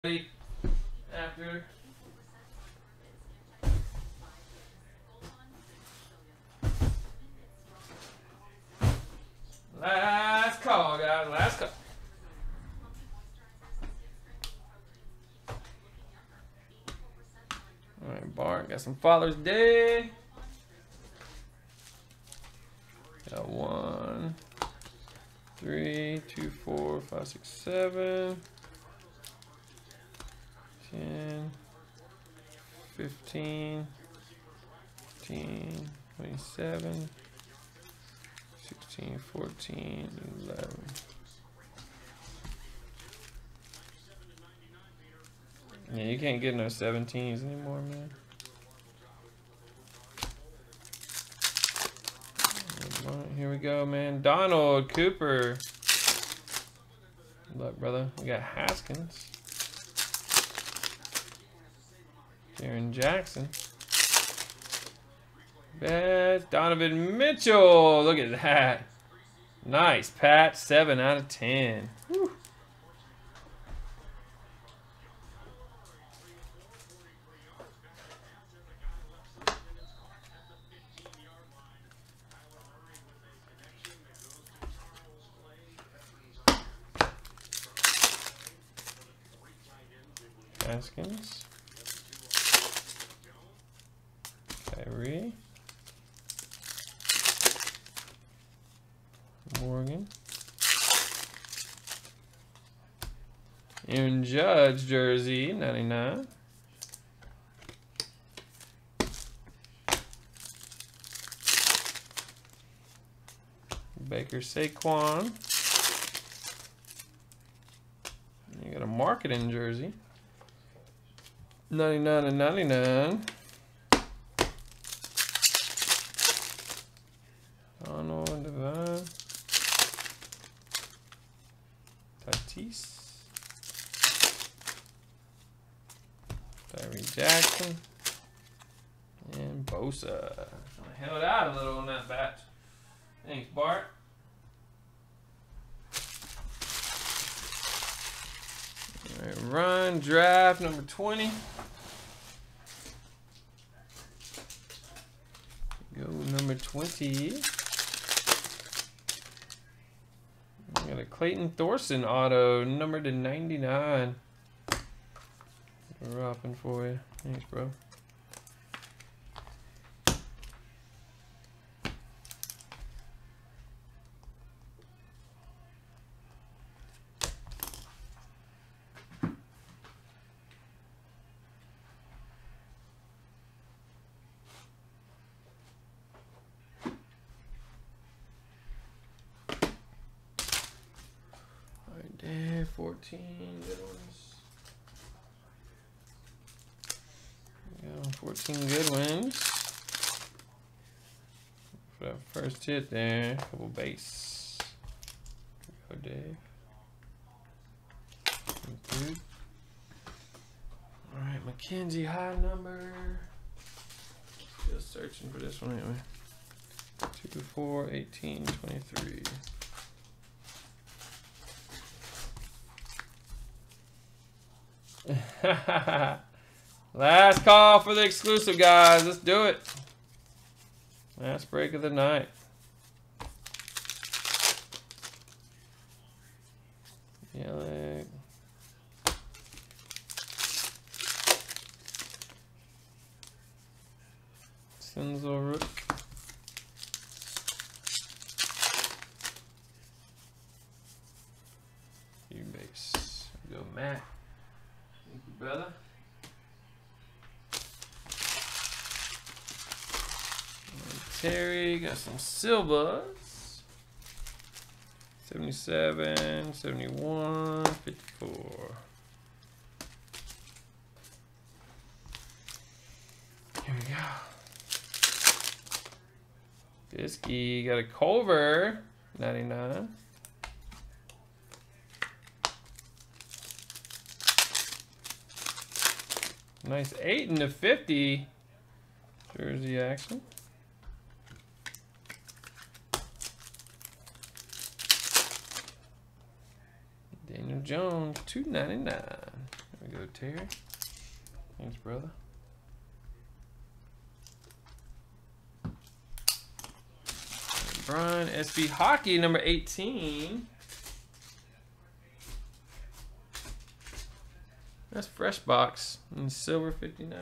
after. Last call, guys. Last call. All right, Bart. Got some Father's Day. Got 1, 3, 2, 4, 5, 6, 7, 10, 15, 15, 27, 16, 14, 11. Yeah, you can't get no 17s anymore, man. Here we go, man. Donald Cooper. Good luck, brother. We got Haskins. Darren Jackson. Bad. Donovan Mitchell. Look at that. Nice, Pat. 7 out of 10. Whew. Haskins. Kyrie. Morgan. Aaron Judge jersey, 99. Baker Saquon. You got a marketing jersey. 99 and 99. Donald Devine. Tatis. Tyree Jackson. And Bosa. I held out a little on that batch. Thanks, Bart. All right, run draft number 20. Go number 20. We got a Clayton Thorson auto, number to 99. Dropping for you. Thanks, bro. There, 14 good ones. Yeah, 14 good ones. For that first hit there, couple base. Go, Dave. Good. All right, Mackenzie high number. Just searching for this one anyway. 2, 4, 18, 23. Last call for the exclusive, guys. Let's do it. Last break of the night. Yelich. Senzel Rook. You base. Go Matt. Thank you, brother. Terry, got some Silvas. 77, 71, 54. Here we go. Bisky, got a Culver, 99. Nice 8 into 50 jersey action. Daniel Jones, $2.99. There we go, Terry. Thanks, brother. Brian, SB Hockey, number 18. That's fresh box. And silver 59.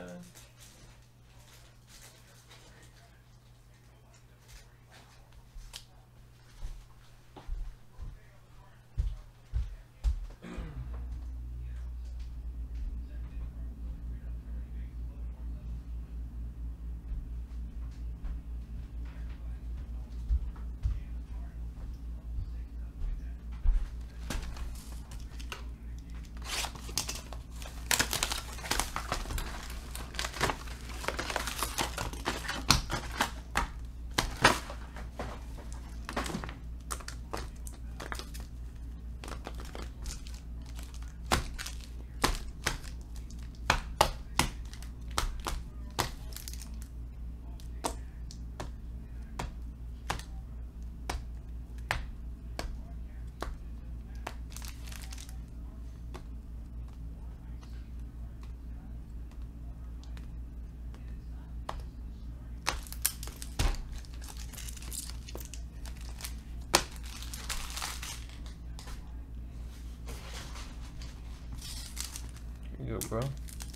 Here you go, bro.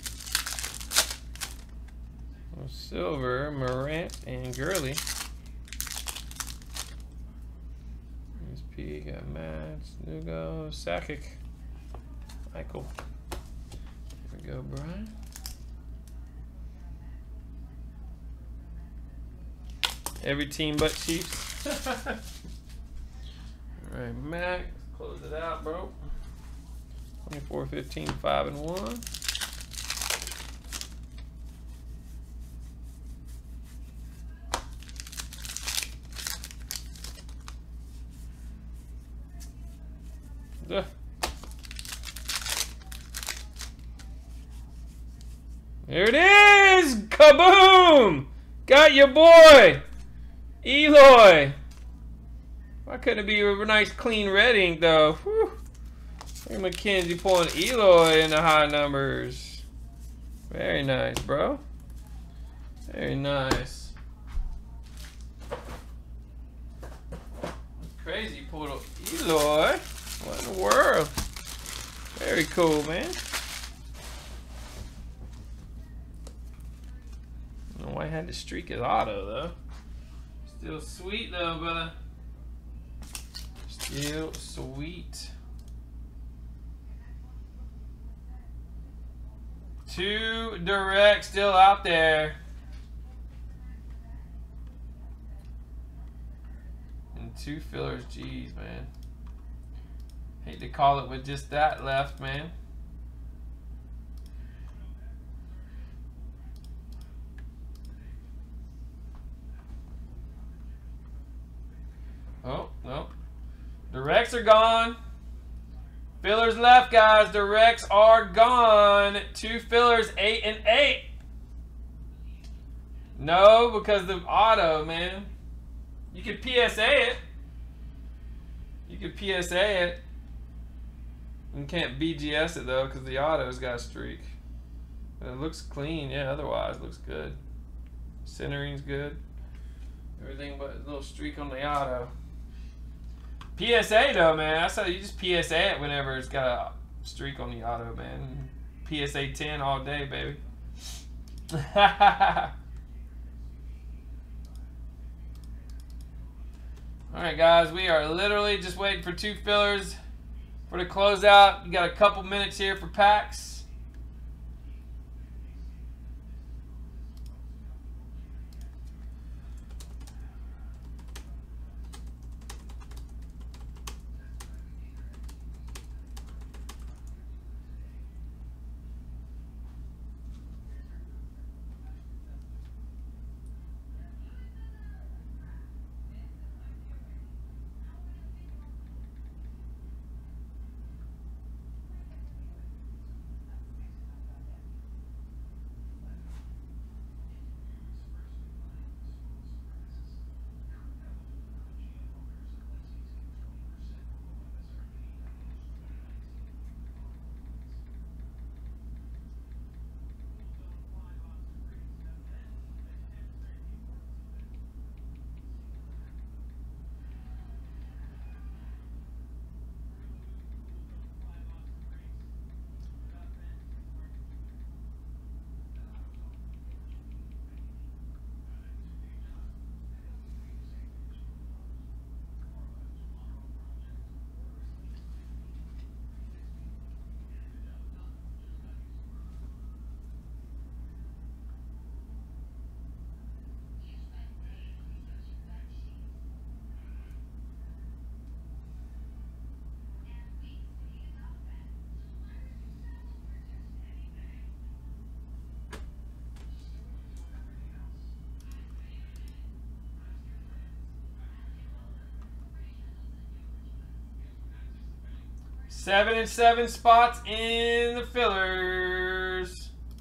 Well, silver, Morant, and Gurley. SP got Mats, Nugo, Sakic, Michael. Here we go, Brian. Every team but Chiefs. All right, Mac, close it out, bro. 24, 15, 5 and 1. There it is! Kaboom! Got your boy! Eloy! Why couldn't it be a nice clean red ink though? Whew. Look at Mackenzie pulling Eloy in the high numbers. Very nice, bro. Very nice. Crazy, you pulled Eloy. What in the world? Very cool, man. I don't know why I had to streak his auto, though. Still sweet, though, brother. Still sweet. 2 direct still out there. And 2 fillers. Jeez, man. Hate to call it with just that left, man. Oh, no. Directs are gone. Fillers left, guys. Directs are gone. 2 fillers, 8 and 8. No, because the auto, man. You could PSA it. You could PSA it. You can't BGS it, though, because the auto's got a streak. But it looks clean. Yeah, otherwise it looks good. Centering's good. Everything but a little streak on the auto. PSA though, man. That's how you just PSA it whenever it's got a streak on the auto, man. PSA 10 all day, baby. Alright, guys. We are literally just waiting for 2 fillers for the closeout. You got a couple minutes here for packs. 7 and 7 spots in the fillers.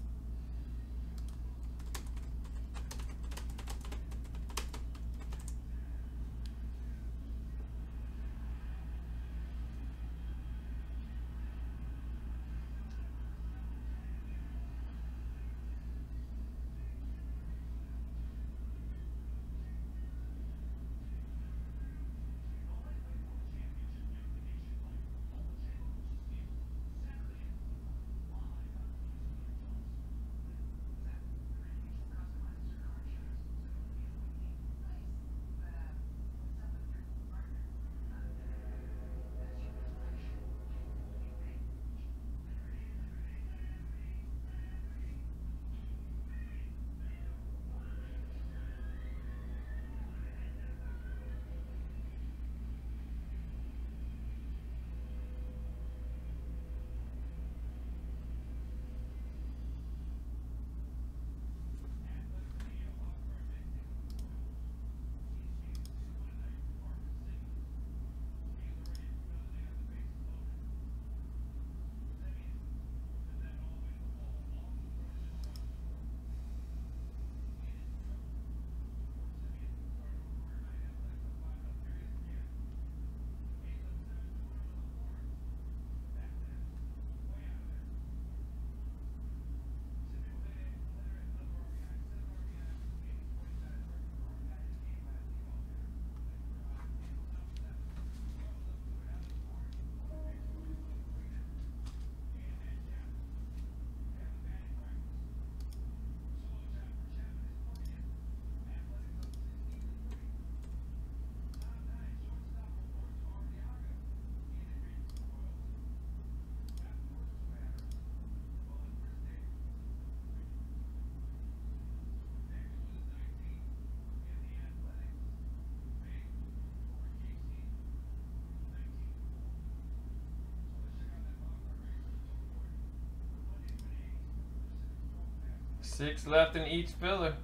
Six left in each filler.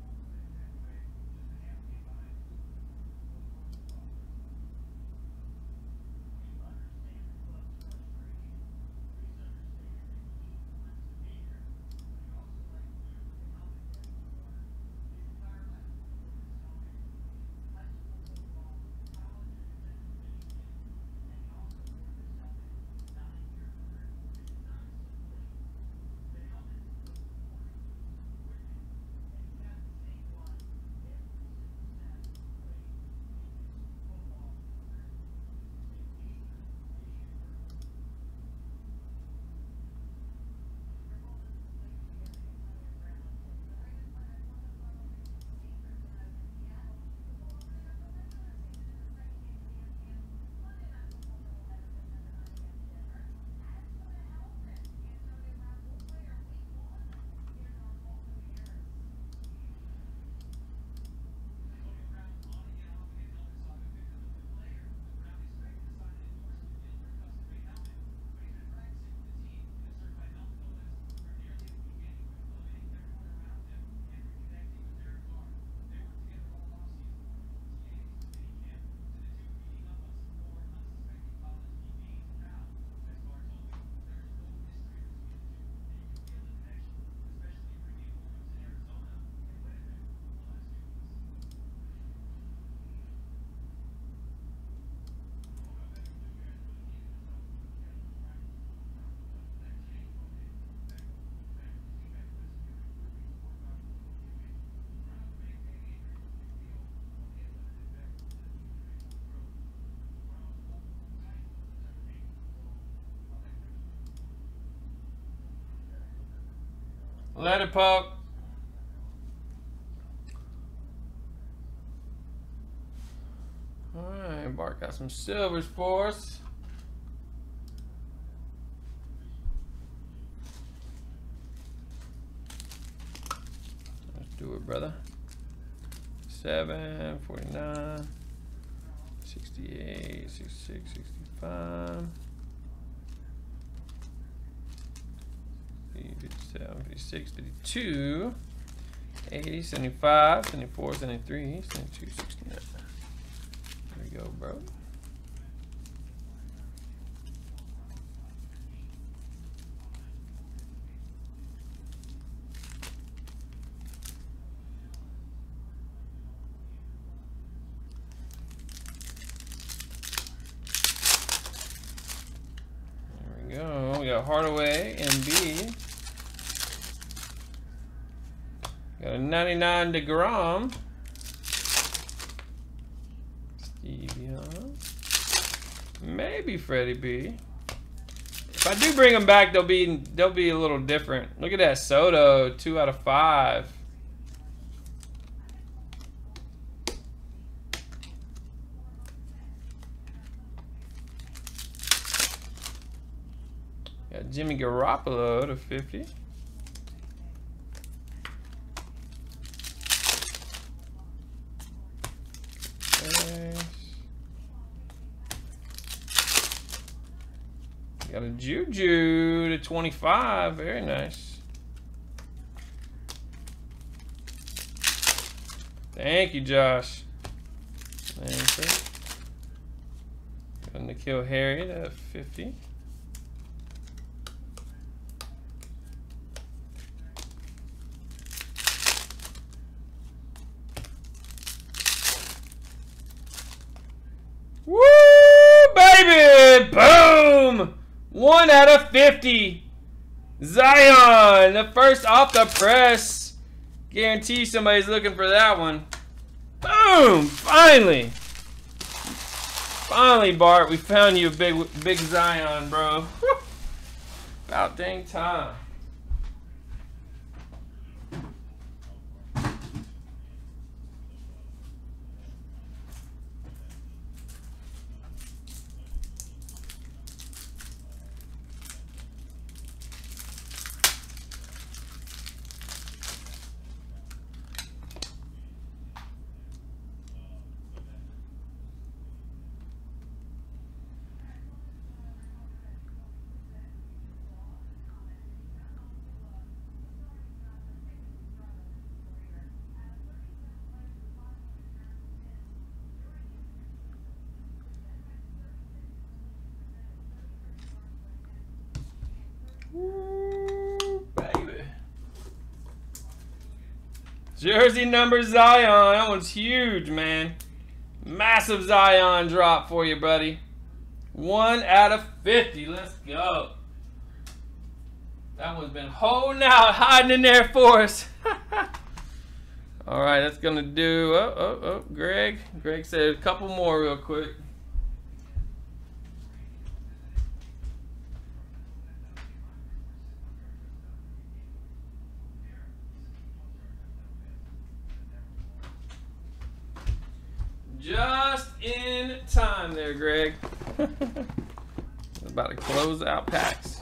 Let it poke. Alright, Bart got some silvers for us. Let's do it, brother. 7, 49, 68, 66, 65. 57, 56, 52, 80, 75, 74, 73, 72, 69. There we go, bro. got Hardaway, Embiid. Got a 99 DeGrom. Steve Young. Maybe Freddie B. If I do bring them back, they'll be a little different. Look at that Soto, 2 out of 5. Got Jimmy Garoppolo to 50. Got a Juju to 25. Very nice. Thank you, Josh. Thank you. Got a N'Keal Harry to 50. Woo, baby! Boom! 1 out of 50. Zion, the first off the press. Guarantee somebody's looking for that one. Boom! Finally. Finally, Bart, we found you a big Zion, bro. Woo. About dang time. Ooh, baby. Jersey number Zion. That one's huge, man. Massive Zion drop for you, buddy. 1 out of 50. Let's go. That one's been holding out, hiding in there for us. All right, that's going to do... Greg. Greg said a couple more real quick. Just in time there, Greg. About to close out packs.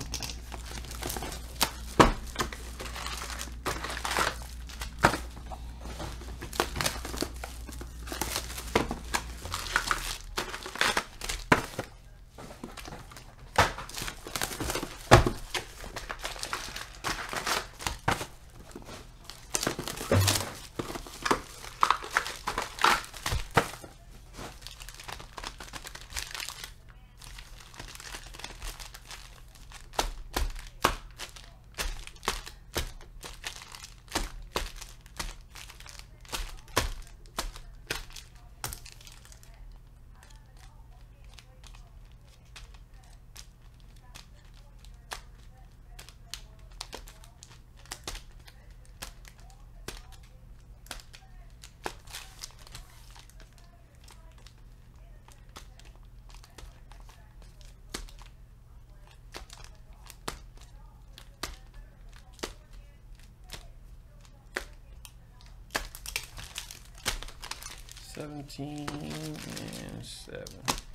$17 and $7.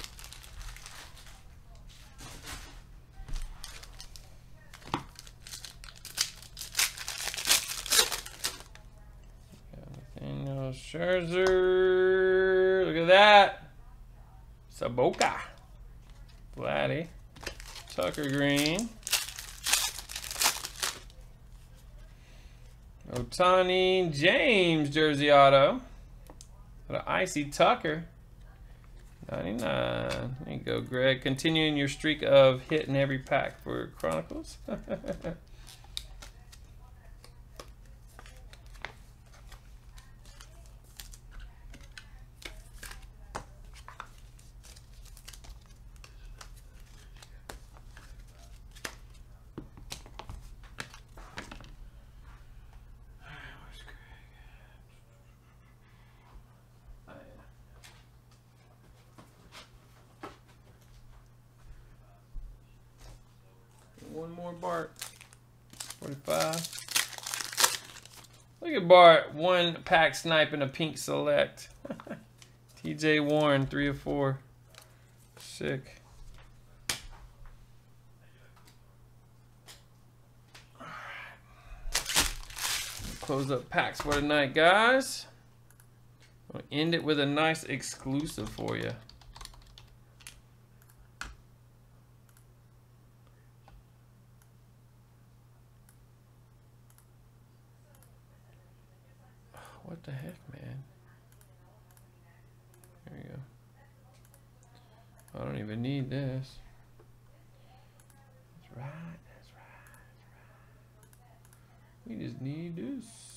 Nathaniel Scherzer. Look at that. Saboka. Vladdy. Tucker Green. Otani James jersey auto. Got an Icy Tucker. 99. There you go, Greg. Continuing your streak of hitting every pack for Chronicles. One more Bart. 45. Look at Bart. One pack snipe and a pink select. TJ Warren, 3 of 4. Sick. Close up packs for tonight, guys. We'll end it with a nice exclusive for you. What the heck, man? There you go. I don't even need this. That's right. That's right. We just need this.